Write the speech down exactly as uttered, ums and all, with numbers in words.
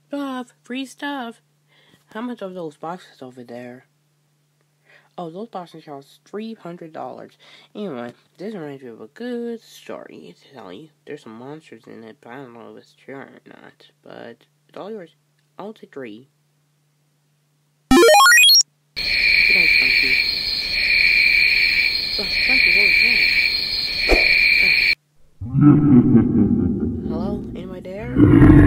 Stuff, free stuff. How much of those boxes over there? Oh, those boxes cost three hundred dollars. Anyway, this reminds me of a good story to tell you. There's some monsters in it, but I don't know if it's true or not. But it's all yours. I'll take three. Good night, Spunky. Oh, Spunky, what was that? Oh. Hello? Anybody there?